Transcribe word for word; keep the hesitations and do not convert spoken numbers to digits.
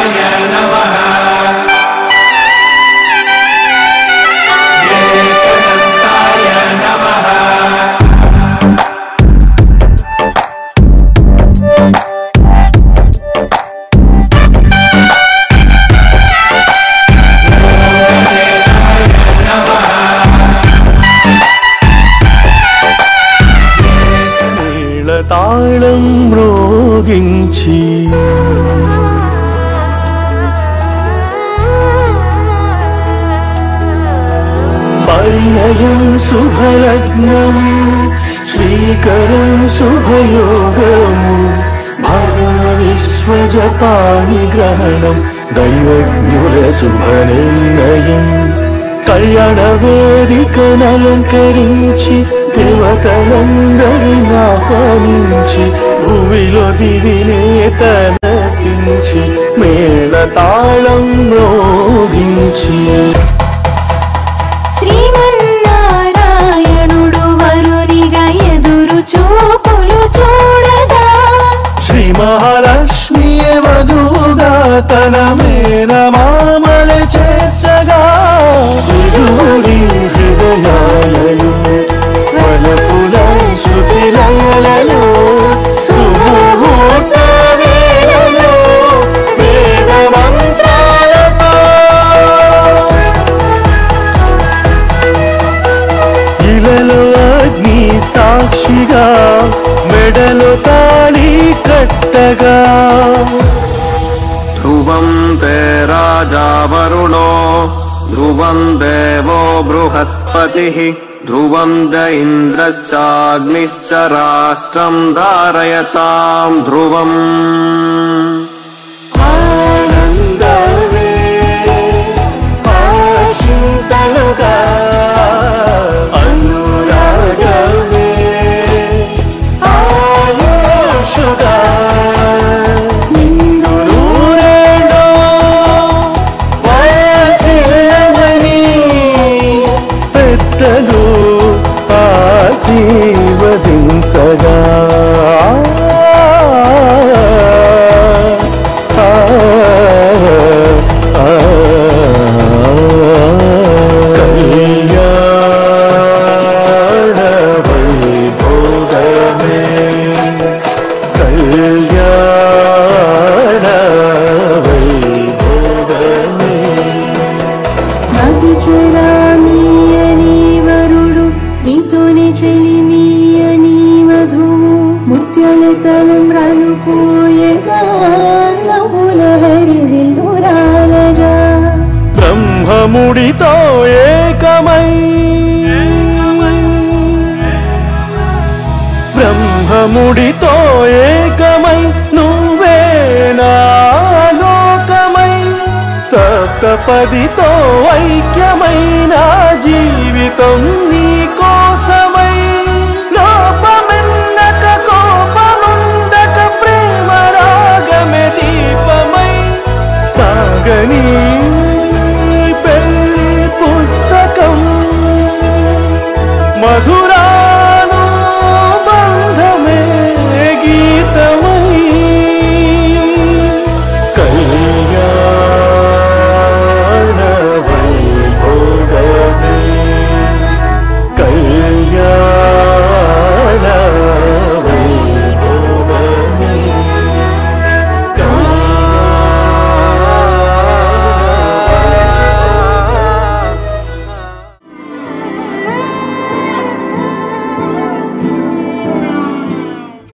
తాళం మ్రోగించి పరిణయం శుభలగ్నం శ్రీకరం శుభయోగము భగవ విశ్వజపాణి గ్రహణం దైవజ్ఞుల శుభనిర్ణయం కళ్యాణ వేదికనలంకరించి దేవతలందరిని ఆహ్వానించి భూమిలో దివినే తలపించి మేళ తాళం మ్రోగించి శ్రీమన్నారాయణుడు వరునిగా ఎదురు చూపులు చూడగా శ్రీ మహాలక్ష్మియే వధువుగా తన మేనమామలే చేర్చగా విరుడి హృదయాలలో వలపుల శృతిలయలలో సుముహూర్త వేళలో వేద మంత్రాలతో ఇలలో అగ్ని సాక్షిగా మెడలో తాళి కట్టగా ధ్రువం తే రాజా వరుణో ధ్రువం దేవో బృహస్పతిః ధ్రువం ద ఇంద్రశ్చాగ్నిశ్చ రాష్ట్రం ధారయతాం ధ్రువం ఆనందమే ఆశింతలుగా అనురాగమే ఆయుషుగా నిండు నూరేళ్ళో వర్ధిల్లమని పెద్దలు ఆశీర్వదించగా కళ్యాణ వైభోగమే కళ్యాణ వైభోగమే నది చరామీయని వరుడు నీతోనే చెలిమీయని వధువు ముత్యాల తలంబ్రాలు పోయగా నవ్వుల హరివిల్లురాలగా బ్రహ్మముడితో ఏకమై బ్రహ్మముడితో ఏకమై నువ్వే నా లోకమై సప్తపదితో ఐక్యమైన జీవితం నీకో